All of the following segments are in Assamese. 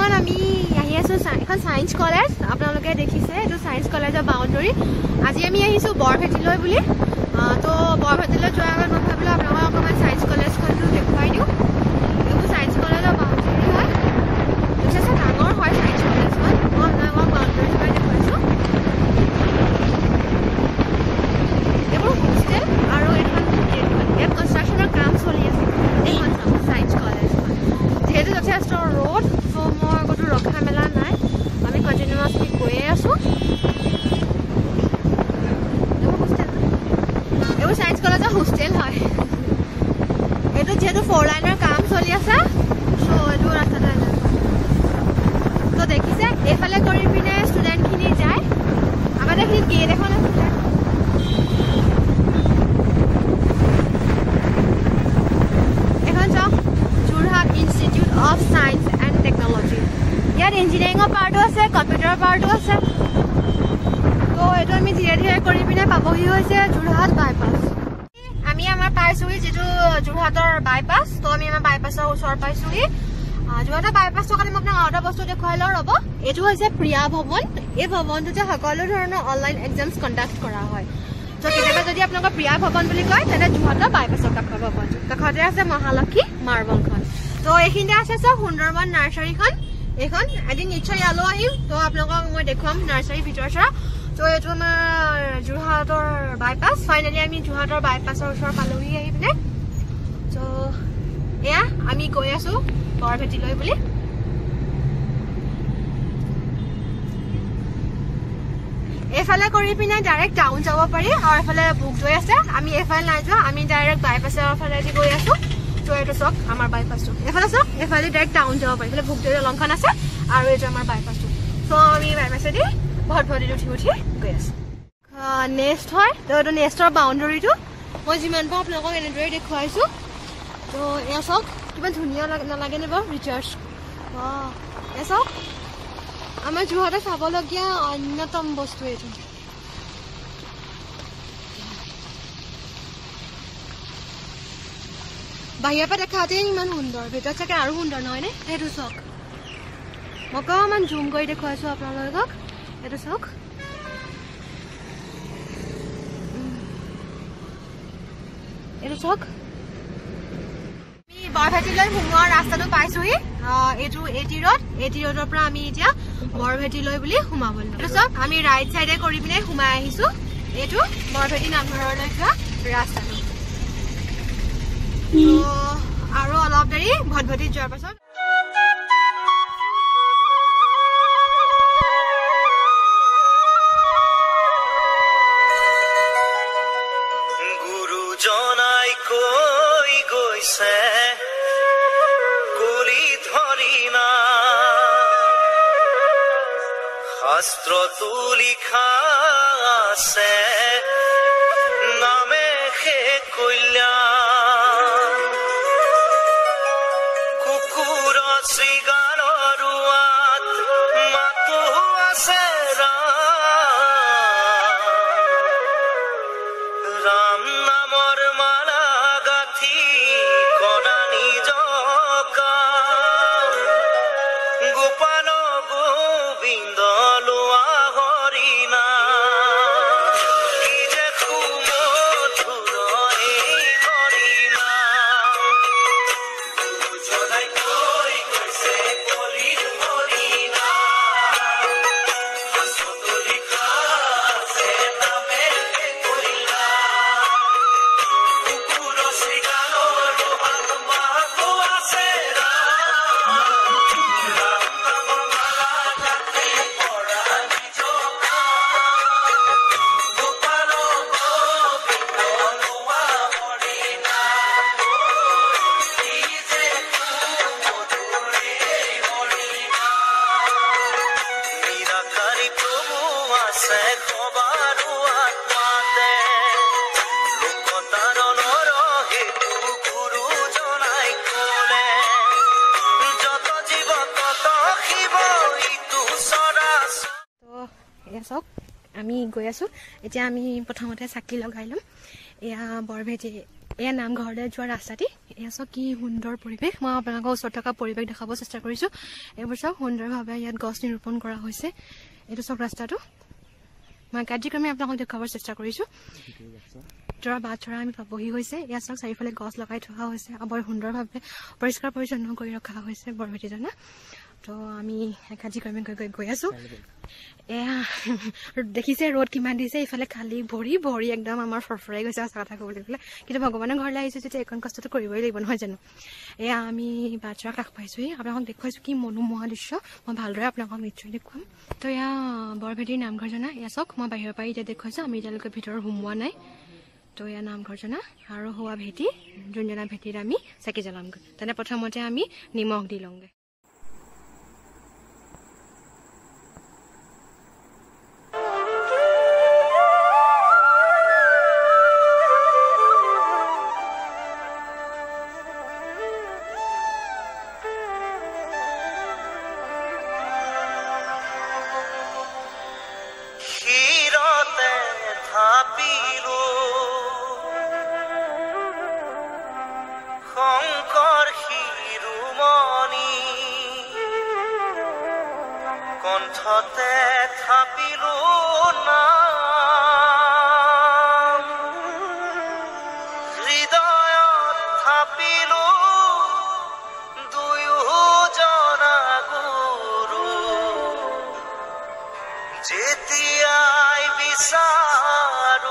বৰ্তমান আমি আহি আছো এখন সায়েন্স কলেজ আপোনালোকে দেখিছে এটো সায়েন্স কলেজৰ বাউণ্ডাৰী আজি আমি আহিছো বৰভেটিলৈ বুলি তো বৰভেটিলৈ যোৱাৰ আগত মই ভাবিলো আপোনালোকক অকমান সায়েন্স কলেজখনটো দেখুৱাই দিও এইটো সায়েন্স কলেজৰ বাউণ্ডাৰী হয় যথেষ্ট ডাঙৰ হয় সায়েন্স কলেজখন মই আপোনালোকক বাউণ্ডাৰী পৰা দেখুৱাইছো এইবোৰ হোষ্টেল আৰু এখন ইয়াত কনষ্ট্ৰাকচনৰ কাম চলি আছে এইখন সায়েন্স কলেজখন যেহেতু যথেষ্ট ৰোড তো মই ক'তো ৰখা মেলা নাই আমি কণ্টিনিউৱাছলি গৈয়ে আছো এইবোৰ সায়েন্স কলেজৰ হোষ্টেল হয় এইটো যেহেতু 4 লাইনৰ কাম চলি আছে সো এইটো ৰাস্তাতে তো দেখিছে এইফালে কৰি পিনে ষ্টুডেণ্টখিনি যায় আগতে এইখিনি গেট এখন আছিলে এখন চাওক Jorhat institute of science and technology ইয়াত ইঞ্জিনিয়াৰিঙৰ পাৰ্টো আছে কম্পিউটাৰৰ পাৰ্টো আছে তো এইটো আমি ধীৰে ধীৰে কৰি পিনে পাবহি হৈছে যোৰহাট বাইপাছ আমি আমাৰ পাইছোহি যিটো যোৰহাটৰ বাইপাছ তো আমি আমাৰ বাইপাছৰ ওচৰ পাইছোহি যোৰহাটৰ বাইপাছৰ কাৰণে মই আপোনাক আৰু এটা বস্তু দেখুৱাই লওঁ ৰ'ব এইটো হৈছে প্ৰিয়া ভৱন এই ভৱনটোতে সকলো ধৰণৰ অনলাইন এক্সামছ কণ্ডাক্ট কৰা হয় তো কেতিয়াবা যদি আপোনালোকৰ প্ৰিয়া ভৱন বুলি কয় তেন্তে যোৰহাটৰ বাইপাছৰ কাষৰ ভৱনটো কাষতে আছে মহালক্ষী মাৰ্বলখন তো এইখিনিতে আছে চব সুন্দৰবন নাৰ্চাৰীখন এইখন এদিন নিশ্চয় ইয়ালৈ আহিম তো আপোনালোকক মই দেখুৱাম নাৰ্চাৰীৰ ভিতৰৰ পৰা তো এইটো আমাৰ যোৰহাটৰ বাইপাছ ফাইনেলি আমি যোৰহাটৰ বাইপাছৰ ওচৰ পালোহি আহি পিনে তো এয়া আমি গৈ আছো বৰভেটিলৈ বুলি এইফালে কৰি পিনে ডাইৰেক্ট টাউন যাব পাৰি আৰু এইফালে বুকজৈ আছে আমি এইফালে নাই যোৱা আমি ডাইৰেক্ট বাইপাছৰ ফালেদি গৈ আছো তো এইটো চাওক আমাৰ বাইপাছটো এইফালে চাওক এইফালে ডাইৰেক্ট টাউন যাব পাৰি এইফালে বুকজৈ দলংখন আছে আৰু এইটো আমাৰ বাইপাছটো তো আমি বাইপাছেদি ভটভটিত উঠি গৈ আছো নেক্সট হয় তো এইটো নেক্সটৰ বাউণ্ডাৰীটো মই যিমান পাৰোঁ আপোনালোকক এনেদৰে দেখুৱাইছো তো এয়া চাওক কিমান ধুনীয়া নালাগেনে বাৰু ৰিচাৰ্জ এয়া চাওক আমাৰ যোৰহাটত চাবলগীয়া অন্যতম বস্তু এইটো বাহিৰৰ পৰা দেখাতেই ইমান সুন্দৰ ভিতৰত চাগে আৰু সুন্দৰ নহয়নে সেইটো চাওক মই অকণমান জুম কৰি দেখুৱাইছো আপোনালোকক এইটো চাওক এইটো চাওক আমি বৰভেটিলৈ সোমোৱাৰ ৰাস্তাটো পাইছোহি এইটো এটি ৰোডৰ পৰা আমি এতিয়া বৰভেটিলৈ বুলি সোমাবলৈ এইটো চাওক আমি ৰাইট চাইডে কৰি পিনে সোমাই আহিছো এইটো বৰভেটি নামঘৰলৈ যোৱা ৰাস্তাটো আৰু অলপ দেৰি ভটভটিত যোৱাৰ পাছত গুৰুজনাই কৈ গৈছে গুৰি ধৰি না শাস্ত্ৰতো লিখা আছে নামে সে কল্যাণ কুকুৰ শৃগালৰ ৰোৱাত মাতো আছে ৰাম নামৰ মালা গাঁঠি কৰা নিজ কাম গোপাল গোবিন্দ লোৱা হৰিণা কি যে সুমধুৰ এই হৰিণা গুৰুজনাই কৈ গৈছে কলিৰ হৰিণা শাস্ত্ৰতো লিখা আছে নামে চাওক আমি গৈ আছো এতিয়া আমি প্ৰথমতে চাকি লগাই লম এয়া বৰভেটি এয়া নামঘৰলৈ যোৱা ৰাস্তাটি এয়া চাওক কি সুন্দৰ পৰিৱেশ মই আপোনালোকৰ ওচৰত থকা পৰিৱেশ দেখাব চেষ্টা কৰিছোঁ এইবোৰ চাওক সুন্দৰভাৱে ইয়াত গছ নিৰূপণ কৰা হৈছে এইটো চাওক ৰাস্তাটো মই কাৰ্যক্ৰমে আপোনালোকক দেখুৱাবৰ চেষ্টা কৰিছোঁ তৰা বাটৰা আমি পাবহি হৈছে ইয়াত চাওক চাৰিওফালে গছ লগাই থোৱা হৈছে বৰ সুন্দৰভাৱে পৰিষ্কাৰ পৰিচ্ছন্ন কৰি ৰখা হৈছে বৰভেটি জানা তো আমি কাৰ্যক্ৰমে গৈ আছোঁ এয়া দেখিছে ৰ'দ কিমান দিছে ইফালে খালী ভৰি একদম আমাৰ ফৰফৰাই গৈছে সঁচা কথা ক'বলৈ গ'লে কিন্তু ভগৱানৰ ঘৰলৈ আহিছোঁ যেতিয়া এইখন কষ্টটো কৰিবই লাগিব নহয় জানো এয়া আমি বাটৰা কাষ পাইছোঁহি আপোনালোকক দেখুৱাইছোঁ কি মনোমোহা দৃশ্য মই ভালদৰে আপোনালোকক নিশ্চয় দেখুৱাম তো এয়া বৰভেটিৰ নামঘৰ জনা এয়া চাওক মই বাহিৰৰ পৰা এতিয়া দেখুৱাইছোঁ আমি এতিয়ালৈকে ভিতৰত সোমোৱা নাই তো এয়া নামঘৰ জনা আৰু হোৱা ভেটি যোনজনা ভেটিত আমি চাকি জ্বলামগৈ তেনে প্ৰথমতে আমি নিমখ দি লওঁগৈ কণ্ঠতে থাপিলো না হৃদয়ত থাপিলো দুয়োজনা গুৰু যেতিয়াই বিচাৰো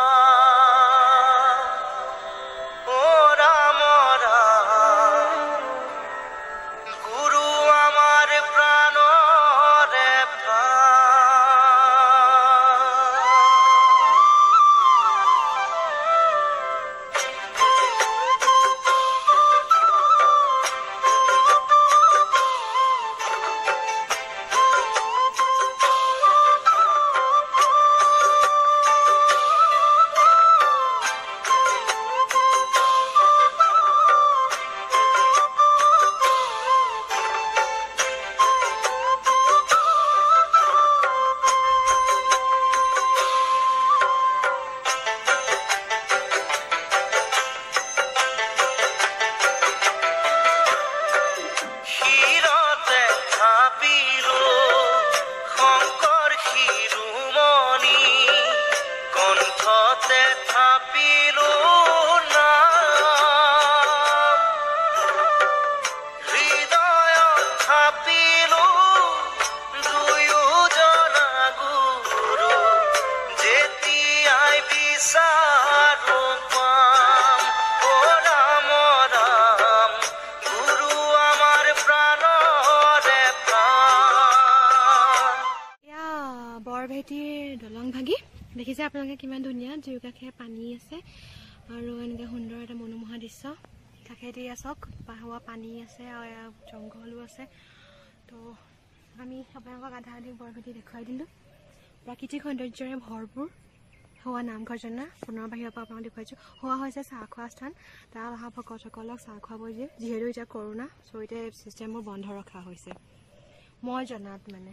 দলং ভাগি দেখিছে আপোনালোকে কিমান ধুনীয়া জুইৰ কাষে পানী আছে আৰু এনেকৈ সুন্দৰ এটা মনোমোহা দৃশ্য কাষেদি চাওক হোৱা পানী আছে আৰু জংঘলো আছে তো আমি আপোনালোকক আধা আধি বৰভেটি দেখুৱাই দিলোঁ প্ৰাকৃতিক সৌন্দৰ্যৰে ভৰপূৰ হোৱা নামঘৰ জনা পুনৰ বাহিৰৰ পৰা আপোনালোক দেখুৱাইছোঁ হোৱা হৈছে চাহ খোৱা স্থান তাৰ অহা ভকতসকলক চাহ খুৱাব দিয়ে যিহেতু এতিয়া কৰোণা চ' এতিয়া চিষ্টেমবোৰ বন্ধ ৰখা হৈছে মই জনাত মানে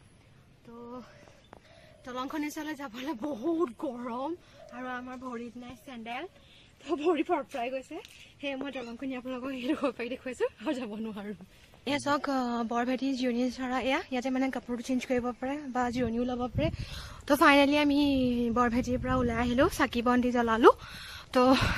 তো দলংখন ওচৰলৈ যাবলৈ বহুত গৰম আৰু আমাৰ ভৰিত নাই চেণ্ডেল তো ভৰি ফৰফৰাই গৈছে সেয়ে মই দলংখন আপোনালোকক সেইটো পাই দেখুৱাইছোঁ আৰু যাব নোৱাৰোঁ এয়া চাওক বৰভেটি জিৰণি চৰা এয়া ইয়াতে মানে কাপোৰটো চেঞ্জ কৰিব পাৰে বা জিৰণিও ল'ব পাৰে তো ফাইনেলি আমি বৰভেটিৰ পৰা ওলাই আহিলোঁ চাকি বন্তি জ্বলালোঁ তো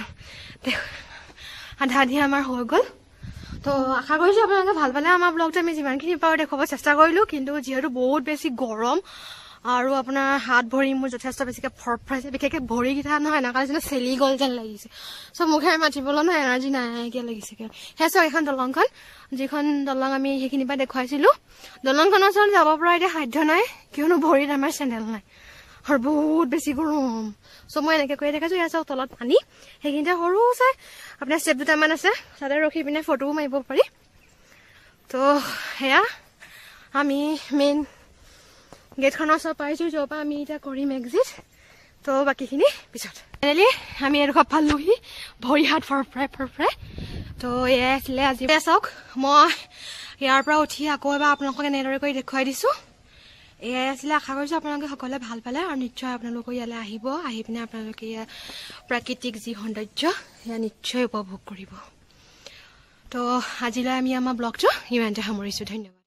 আধা আধি আমাৰ হৈ গ'ল তো আশা কৰিছোঁ আপোনালোকে ভাল পালে আমাৰ ব্লগটো আমি যিমানখিনি পাৰোঁ দেখুৱাব চেষ্টা কৰিলোঁ কিন্তু যিহেতু বহুত বেছি গৰম আৰু আপোনাৰ হাত ভৰি মোৰ যথেষ্ট বেছিকৈ ফৰফৰাইছে বিশেষকৈ ভৰিকেইটা নহয় এনেকুৱা নিচিনা চেলি গ'ল যেন লাগিছে চ' মুখে মাতিবলৈ নহয় এনাৰ্জি নাইকিয়া লাগিছে সেই চাওক এখন দলংখন যিখন দলং আমি সেইখিনিৰ পৰা দেখুৱাইছিলোঁ দলংখনৰ ওচৰত যাব পৰা এতিয়া সাধ্য নাই কিয়নো ভৰিত আমাৰ চেণ্ডেল নাই আৰু বহুত বেছি গৰম চ' মই এনেকৈ কৰি দেখাইছোঁ এয়া চাওক তলত পানী সেইখিনিতে সৰু চাই আপোনাৰ ষ্টেপ দুটামান আছে তাতে ৰখি পিনে ফটোও মাৰিব পাৰি তো সেয়া আমি মেইন গেটখনৰ ওচৰত পাইছোঁ য'ৰ পৰা আমি এতিয়া কৰিম এক্সিট তো বাকীখিনি পিছত ফাইনেলি আমি এডোখৰ পালোহি ভৰি হাত ফৰফৰাই তো এয়াই আছিলে আজি চাওক মই ইয়াৰ পৰা উঠি আকৌ এবাৰ আপোনালোকক এনেদৰে কৰি দেখুৱাই দিছোঁ এয়াই আছিলে আশা কৰিছোঁ আপোনালোকে সকলোৱে ভাল পালে আৰু নিশ্চয় আপোনালোকে ইয়ালৈ আহিব আহি পিনে আপোনালোকে ইয়াৰ প্ৰাকৃতিক যি সৌন্দৰ্য সেয়া নিশ্চয় উপভোগ কৰিব তো আজিলৈ আমি আমাৰ ব্লগটো ইমানতে সামৰিছোঁ ধন্যবাদ